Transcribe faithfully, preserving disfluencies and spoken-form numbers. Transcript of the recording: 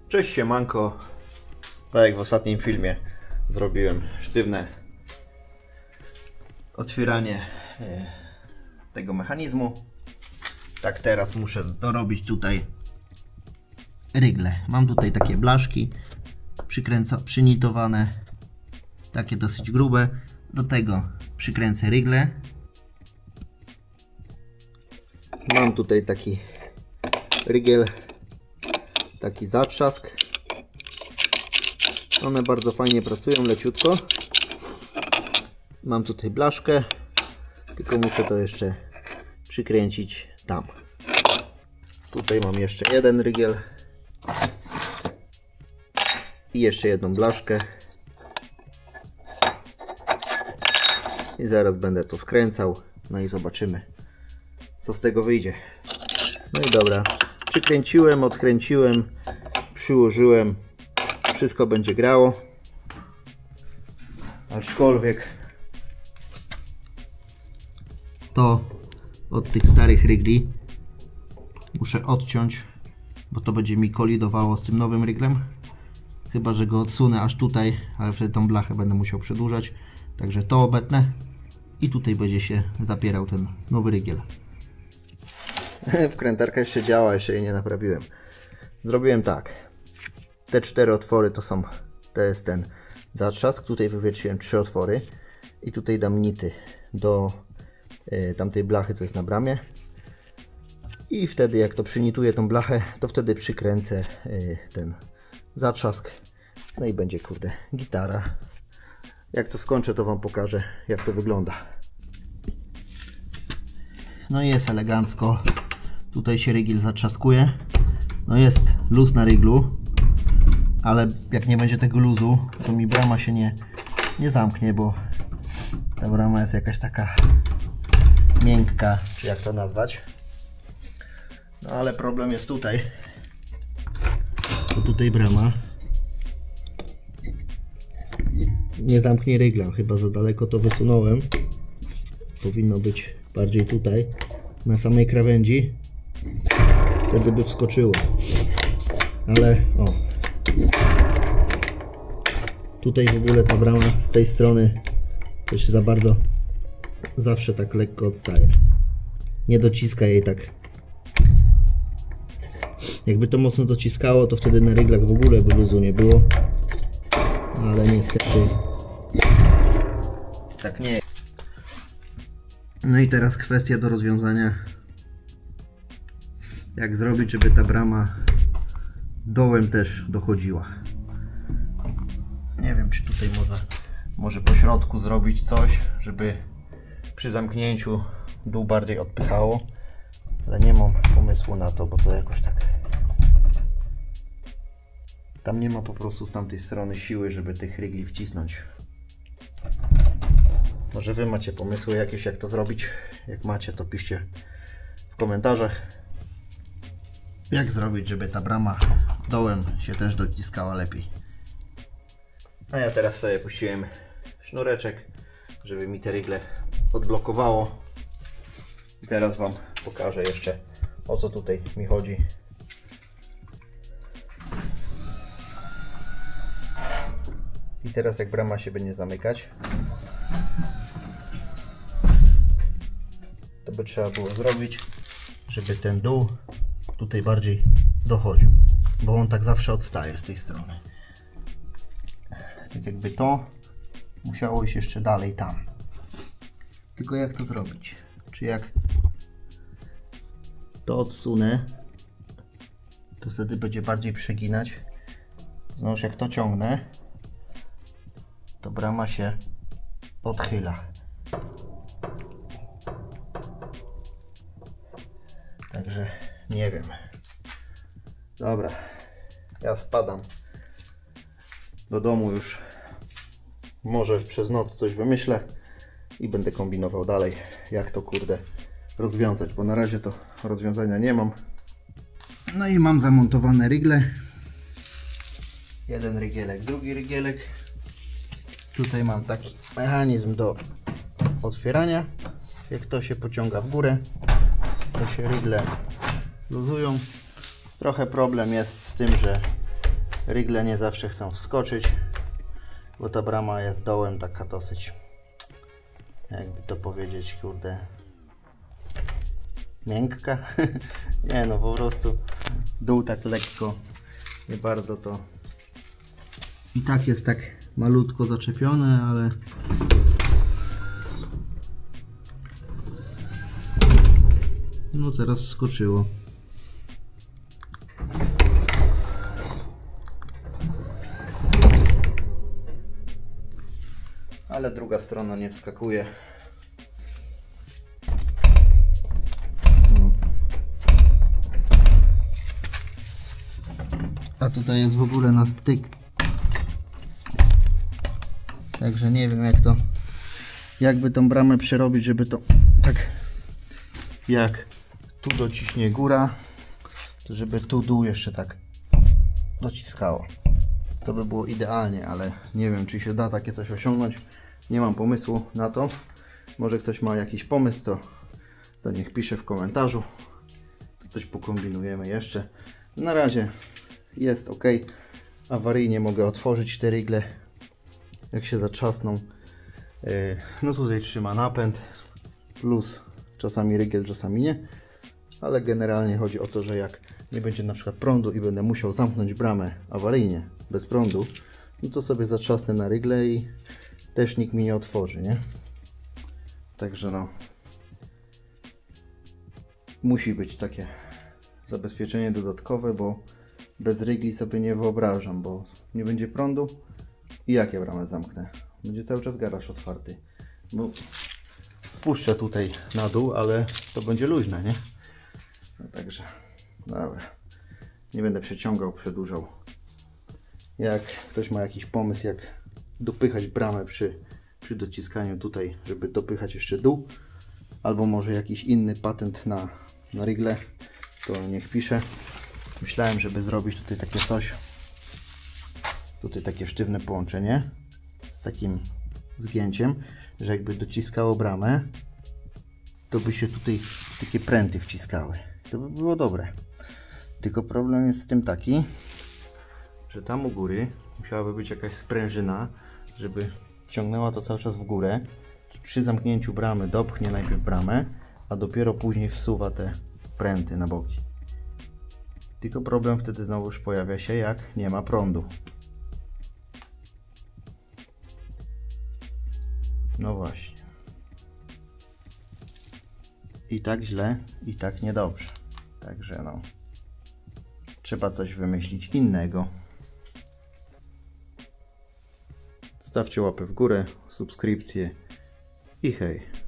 Cześć siemanko. Tak jak w ostatnim filmie zrobiłem sztywne otwieranie tego mechanizmu, tak teraz muszę dorobić tutaj rygle. Mam tutaj takie blaszki przykręca, przynitowane, takie dosyć grube. Do tego przykręcę rygle. Mam tutaj taki rygiel, taki zatrzask. One bardzo fajnie pracują, leciutko. Mam tutaj blaszkę, tylko muszę to jeszcze przykręcić tam. Tutaj mam jeszcze jeden rygiel i jeszcze jedną blaszkę. I zaraz będę to skręcał, no i zobaczymy, co z tego wyjdzie. No i dobra, przykręciłem, odkręciłem, przyłożyłem, wszystko będzie grało. Aczkolwiek to od tych starych rygli muszę odciąć, bo to będzie mi kolidowało z tym nowym ryglem. Chyba że go odsunę aż tutaj, ale wtedy tą blachę będę musiał przedłużać. Także to obetnę i tutaj będzie się zapierał ten nowy rygiel. Wkrętarka jeszcze działa, jeszcze jej nie naprawiłem. Zrobiłem tak. Te cztery otwory to są, to jest ten zatrzask. Tutaj wywierciłem trzy otwory i tutaj dam nity do y, tamtej blachy, co jest na bramie. I wtedy jak to przynituję tą blachę, to wtedy przykręcę y, ten zatrzask. No i będzie, kurde, gitara. Jak to skończę, to Wam pokażę, jak to wygląda. No i jest elegancko. Tutaj się rygiel zatrzaskuje. No jest luz na ryglu, ale jak nie będzie tego luzu, to mi brama się nie, nie zamknie, bo ta brama jest jakaś taka miękka, czy jak to nazwać. No ale problem jest tutaj. Bo tutaj brama nie zamknie rygla, chyba za daleko to wysunąłem. Powinno być bardziej tutaj, na samej krawędzi. Wtedy by wskoczyło. Ale o, tutaj w ogóle ta brama z tej strony to się za bardzo zawsze tak lekko odstaje. Nie dociska jej tak. Jakby to mocno dociskało, to wtedy na ryglach w ogóle by luzu nie było. Ale niestety tak nie jest. No i teraz kwestia do rozwiązania. Jak zrobić, żeby ta brama dołem też dochodziła. Nie wiem, czy tutaj może, może po środku zrobić coś, żeby przy zamknięciu dół bardziej odpychało. Ale nie mam pomysłu na to, bo to jakoś tak... Tam nie ma po prostu z tamtej strony siły, żeby tych rygli wcisnąć. Może Wy macie pomysły jakieś, jak to zrobić? Jak macie, to piszcie w komentarzach. Jak zrobić, żeby ta brama dołem się też dociskała lepiej. A ja teraz sobie puściłem sznureczek, żeby mi te rygle odblokowało. I teraz Wam pokażę jeszcze, o co tutaj mi chodzi. I teraz jak brama się będzie zamykać, to by trzeba było zrobić, żeby ten dół tutaj bardziej dochodził, bo on tak zawsze odstaje z tej strony. Tak jakby to musiało iść jeszcze dalej tam. Tylko jak to zrobić? Czy jak to odsunę, to wtedy będzie bardziej przeginać. Znowu jak to ciągnę, to brama się odchyla. Także nie wiem. Dobra, ja spadam do domu już. Może przez noc coś wymyślę i będę kombinował dalej, jak to, kurde, rozwiązać, bo na razie to rozwiązania nie mam. No i mam zamontowane rygle. Jeden rygielek, drugi rygielek. Tutaj mam taki mechanizm do otwierania. Jak to się pociąga w górę, to się rygle luzują. Trochę problem jest z tym, że rygle nie zawsze chcą wskoczyć, bo ta brama jest dołem taka dosyć, jakby to powiedzieć, kurde, miękka. Nie no, po prostu dół tak lekko, nie bardzo to. I tak jest tak malutko zaczepione, ale no teraz wskoczyło. Ale druga strona nie wskakuje. No. A tutaj jest w ogóle na styk. Także nie wiem jak to, jakby tą bramę przerobić, żeby to tak jak tu dociśnie góra, to żeby tu dół jeszcze tak dociskało. To by było idealnie, ale nie wiem czy się da takie coś osiągnąć. Nie mam pomysłu na to. Może ktoś ma jakiś pomysł, to, to niech pisze w komentarzu. To coś pokombinujemy jeszcze. Na razie jest ok. Awaryjnie mogę otworzyć te rygle, jak się zatrzasną. No tutaj trzyma napęd, plus czasami rygiel, czasami nie. Ale generalnie chodzi o to, że jak nie będzie na przykład prądu i będę musiał zamknąć bramę awaryjnie, bez prądu, no to sobie zatrzasnę na rygle i też nikt mi nie otworzy, nie? Także no, musi być takie zabezpieczenie dodatkowe, bo bez rygli sobie nie wyobrażam, bo nie będzie prądu i jak ja bramę zamknę? Będzie cały czas garaż otwarty, bo spuszczę tutaj na dół, ale to będzie luźne, nie? No także, dobra, nie będę przeciągał, przedłużał. Jak ktoś ma jakiś pomysł, jak dopychać bramę przy, przy dociskaniu tutaj, żeby dopychać jeszcze dół, albo może jakiś inny patent na, na rygle, to niech pisze. Myślałem, żeby zrobić tutaj takie coś, tutaj takie sztywne połączenie z takim zgięciem, że jakby dociskało bramę, to by się tutaj takie pręty wciskały. To by było dobre. Tylko problem jest z tym taki, że tam u góry musiałaby być jakaś sprężyna, żeby ciągnęła to cały czas w górę. Przy zamknięciu bramy dopchnie najpierw bramę, a dopiero później wsuwa te pręty na boki. Tylko problem wtedy znowuż pojawia się, jak nie ma prądu. No właśnie. I tak źle, i tak niedobrze. Także no, trzeba coś wymyślić innego. Stawcie łapę w górę, subskrypcję i hej.